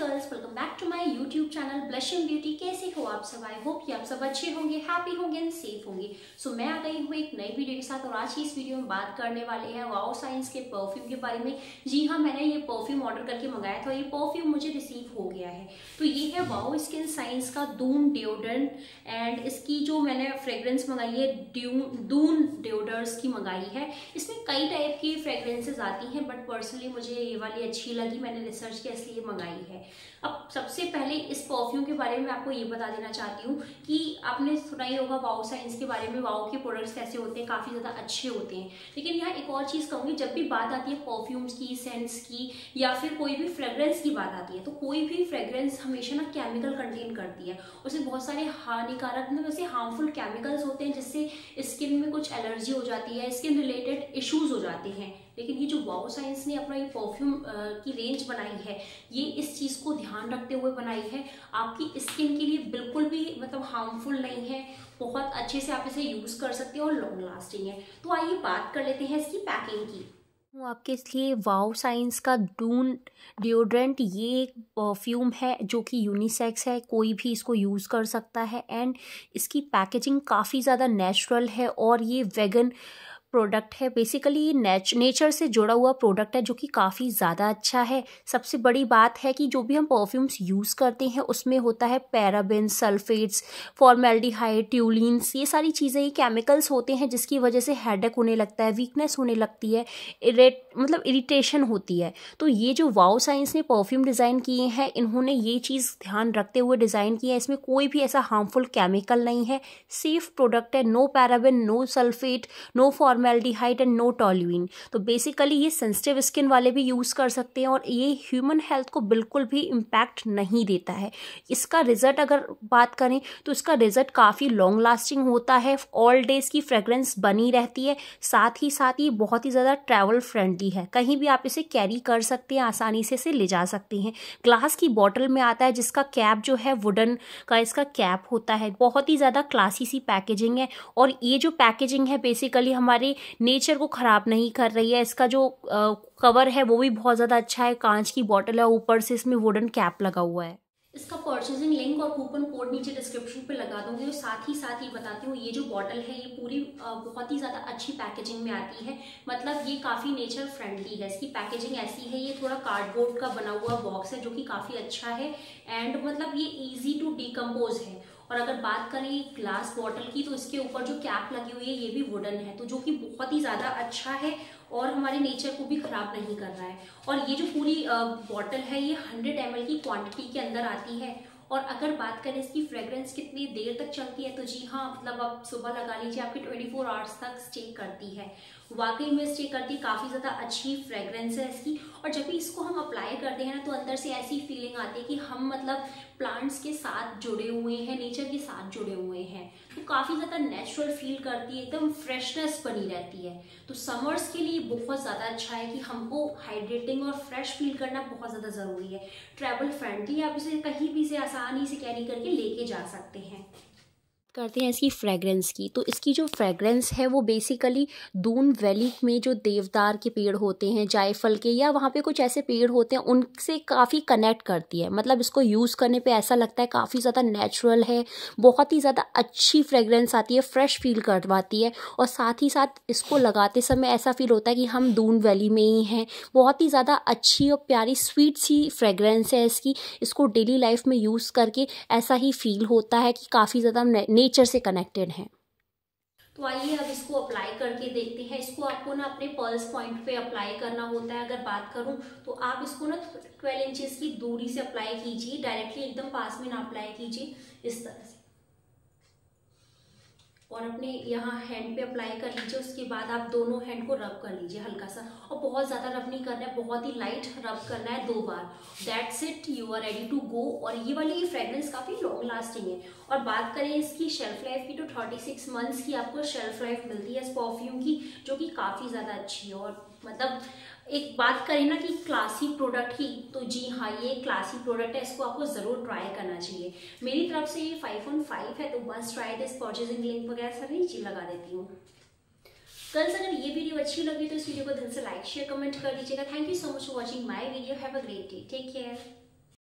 Girls, welcome back to my YouTube channel blushing beauty. कैसे हो आप सब? आई होप कि आप सब अच्छे होंगे, हैप्पी होंगे एंड सेफ होंगे। सो मैं आ गई हूँ एक नई वीडियो के साथ और आज की इस वीडियो में बात करने वाले हैं वाओ साइंस के परफ्यूम के बारे में। जी हाँ, मैंने ये परफ्यूम ऑर्डर करके मंगाया था और ये परफ्यूम मुझे रिसीव हो गया है। तो ये है वाओ स्किन साइंस का दून डिओड्रेंट एंड इसकी जो मैंने फ्रेग्रेंस मंगाई है दून डिओडर्स की मंगाई है। इसमें कई टाइप की फ्रेग्रेंसेज आती हैं बट पर्सनली मुझे ये वाली अच्छी लगी, मैंने रिसर्च किया इसलिए मंगाई है। अब सबसे पहले इस परफ्यूम के बारे में आपको ये बता देना चाहती हूँ कि आपने सुना ही होगा वाओ साइंस के बारे में, वाओ के प्रोडक्ट्स कैसे होते हैं, काफ़ी ज़्यादा अच्छे होते हैं। लेकिन यहाँ एक और चीज़ कहूँगी, जब भी बात आती है परफ्यूम्स की, सेंट्स की या फिर कोई भी फ्रेग्रेंस की बात आती है तो कोई भी फ्रेग्रेंस हमेशा ना केमिकल कंटेन करती है। उसमें बहुत सारे हानिकारक वैसे हार्मफुल केमिकल्स होते हैं जिससे स्किन में कुछ एलर्जी हो जाती है, स्किन रिलेटेड इश्यूज हो जाते हैं। लेकिन ये जो वाओ साइंस ने अपना ये परफ्यूम की रेंज बनाई है, ये इस चीज़ को ध्यान रखते हुए बनाई है। आपकी स्किन के लिए बिल्कुल भी मतलब हार्मफुल नहीं है, बहुत अच्छे से आप इसे यूज़ कर सकते हो और लॉन्ग लास्टिंग है। तो आइए बात कर लेते हैं इसकी पैकिंग की। आपके लिए वाओ साइंस का डून डिओड्रेंट ये एक परफ्यूम है जो कि यूनिसेक्स है, कोई भी इसको यूज़ कर सकता है एंड इसकी पैकेजिंग काफ़ी ज़्यादा नेचुरल है और ये वेगन प्रोडक्ट है। बेसिकली ये नेचर से जुड़ा हुआ प्रोडक्ट है जो कि काफ़ी ज़्यादा अच्छा है। सबसे बड़ी बात है कि जो भी हम परफ्यूम्स यूज़ करते हैं उसमें होता है पैराबेन, सल्फेट्स, फॉर्मेल्डिहाइड, ट्यूलिन्स, ये सारी चीज़ें, ये केमिकल्स होते हैं जिसकी वजह से हेडेक होने लगता है, वीकनेस होने लगती है, इरिटेशन होती है। तो ये जो वाओ साइंस ने परफ्यूम डिज़ाइन किए हैं, इन्होंने ये चीज़ ध्यान रखते हुए डिज़ाइन किया है। इसमें कोई भी ऐसा हार्मफुल केमिकल नहीं है, सेफ प्रोडक्ट है, no paraben, no sulphate, no formaldehyde and no toluene. तो बेसिकली ये सेंसिटिव स्किन वाले भी यूज़ कर सकते हैं और ये ह्यूमन हेल्थ को बिल्कुल भी इम्पैक्ट नहीं देता है। इसका रिजल्ट अगर बात करें तो इसका रिजल्ट काफ़ी लॉन्ग लास्टिंग होता है, ऑल डेज की फ्रेग्रेंस बनी रहती है, साथ ही बहुत ही ज़्यादा ट्रैवल फ्रेंडली है। कहीं भी आप इसे कैरी कर सकते हैं, आसानी से इसे ले जा सकते हैं। ग्लास की बॉटल में आता है जिसका कैप जो है वुडन का इसका कैप होता है। बहुत ही ज़्यादा क्लासी सी पैकेजिंग है और ये जो पैकेजिंग है बेसिकली हमारे नेचर को खराब नहीं कर रही है। इसका जो कवर है वो भी बहुत ज़्यादा अच्छा है, कांच की बॉटल है, ऊपर से इसमें वुडन कैप लगा हुआ है। इसका परचेजिंग लिंक और कूपन कोड नीचे डिस्क्रिप्शन पे लगा दूंगी और साथ ही बताती हूँ ये जो बॉटल है ये पूरी बहुत ही ज़्यादा अच्छी पैकेजिंग में आती है। मतलब ये काफ़ी नेचर फ्रेंडली है, इसकी पैकेजिंग ऐसी है। ये थोड़ा कार्डबोर्ड का बना हुआ बॉक्स है जो कि काफ़ी अच्छा है एंड मतलब ये ईजी टू डिकम्पोज है। और अगर बात करें ग्लास बॉटल की तो इसके ऊपर जो कैप लगी हुई है ये भी वुडन है, तो जो कि बहुत ही ज़्यादा अच्छा है और हमारे नेचर को भी ख़राब नहीं कर रहा है। और ये जो पूरी बॉटल है ये 100 ml की क्वांटिटी के अंदर आती है। और अगर बात करें इसकी फ्रेग्रेंस कितनी देर तक चलती है तो जी हाँ, मतलब आप सुबह लगा लीजिए, आपकी 24 आवर्स तक स्टे करती है। वाकई में स्टे करती है, काफ़ी ज़्यादा अच्छी फ्रेग्रेंस है इसकी। और जब भी इसको हम अप्लाई करते हैं ना तो अंदर से ऐसी फीलिंग आती है कि हम मतलब प्लांट्स के साथ जुड़े हुए हैं, नेचर के साथ जुड़े हुए हैं। तो काफ़ी ज़्यादा नेचुरल फील करती है, एकदम फ्रेशनेस बनी रहती है। तो समर्स के लिए बहुत ज़्यादा अच्छा है कि हमको हाइड्रेटिंग और फ्रेश फील करना बहुत ज़्यादा ज़रूरी है। ट्रैवल फ्रेंडली, आप इसे कहीं भी से आसानी से कैरी करके लेके जा सकते हैं। करते हैं इसकी फ्रेग्रेंस की। तो इसकी जो फ्रेग्रेंस है वो बेसिकली दून वैली में जो देवदार के पेड़ होते हैं, जायफल के, या वहाँ पे कुछ ऐसे पेड़ होते हैं, उनसे काफ़ी कनेक्ट करती है। मतलब इसको यूज़ करने पे ऐसा लगता है काफ़ी ज़्यादा नेचुरल है, बहुत ही ज़्यादा अच्छी फ्रेग्रेंस आती है, फ्रेश फील करवाती है। और साथ ही साथ इसको लगाते समय ऐसा फील होता है कि हम दून वैली में ही हैं। बहुत ही ज़्यादा अच्छी और प्यारी स्वीट सी फ्रेग्रेंस है इसकी। इसको डेली लाइफ में यूज़ करके ऐसा ही फील होता है कि काफ़ी ज़्यादा नेचर से कनेक्टेड है। तो आइए अब इसको अप्लाई करके देखते हैं। इसको आपको ना अपने पल्स पॉइंट पे अप्लाई करना होता है। अगर बात करूं तो आप इसको ना 12 इंचेस की दूरी से अप्लाई कीजिए, डायरेक्टली एकदम पास में ना अप्लाई कीजिए, इस तरह से। और अपने यहाँ हैंड पे अप्लाई कर लीजिए। उसके बाद आप दोनों हैंड को रब कर लीजिए हल्का सा, और बहुत ज़्यादा रब नहीं करना है, बहुत ही लाइट रब करना है 2 बार। That's it, you are ready to go. और ये वाली फ्रेग्रेंस काफ़ी लॉन्ग लास्टिंग है। और बात करें इसकी शेल्फ लाइफ की तो 36 मंथ्स की आपको शेल्फ लाइफ मिलती है इस परफ्यूम की, जो कि काफ़ी ज़्यादा अच्छी है। और मतलब एक बात करें ना कि क्लासी प्रोडक्ट की, तो जी हाँ ये क्लासी प्रोडक्ट है, इसको आपको ज़रूर ट्राई करना चाहिए। मेरी तरफ से ये 5/5 है, तो बस ट्राई दिस। परचेजिंग लिंक वगैरह सर नीचे लगा देती हूँ। गर्ल्स, अगर ये वीडियो अच्छी लगी तो इस वीडियो को दिल से लाइक शेयर कमेंट कर दीजिएगा। Thank you so much for watching my video. Have a great day, take care.